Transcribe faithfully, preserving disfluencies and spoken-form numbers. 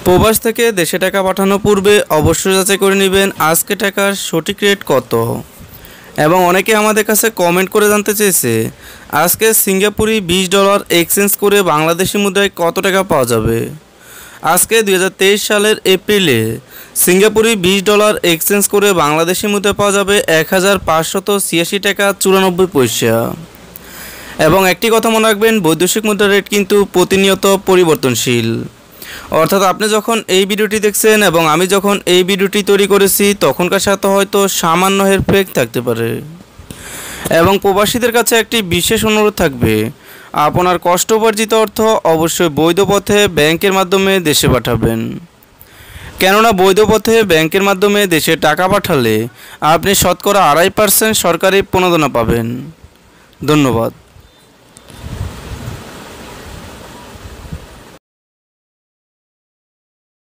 প্রবাস থেকে দেশে টাকা পাঠানোর পূর্বে অবশ্যই যাচাই করে নেবেন আজকে টাকার সঠিক রেট কত। এবং অনেকে আমাদের কাছে কমেন্ট করে জানতে চেয়েছে আজকে সিঙ্গাপুরি বিশ ডলার এক্সচেঞ্জ করে বাংলাদেশি মুদ্রায় কত টাকা পাওয়া যাবে। আজকে দুই হাজার তেইশ সালের এপ্রিলে সিঙ্গাপুরি বিশ ডলার এক্সচেঞ্জ করে বাংলাদেশি মুদ্রায় পাওয়া যাবে এক হাজার পাঁচশত ছিয়াশি টাকা চুরানব্বই পয়সা। এবং একটি কথা মনে রাখবেন, বৈদেশিক মুদ্রার রেট কিন্তু প্রতিনিয়ত পরিবর্তনশীল। অর্থাৎ আপনি যখন এই ভিডিওটি দেখছেন এবং আমি যখন এই ভিডিওটি তৈরি করেছি তখনকার সাথে হয়তো সামান্য হেরফের থাকতে পারে। এবং প্রবাসীদের কাছে একটি বিশেষ অনুরোধ থাকবে, আপনার কষ্ট উপার্জিত অর্থ অবশ্যই বৈধ পথে ব্যাংকের মাধ্যমে দেশে পাঠাবেন। কেননা বৈধ পথে ব্যাংকের মাধ্যমে দেশে টাকা পাঠালে আপনি শতকরা আড়াই পার্সেন্ট সরকারি প্রণোদনা পাবেন। ধন্যবাদ।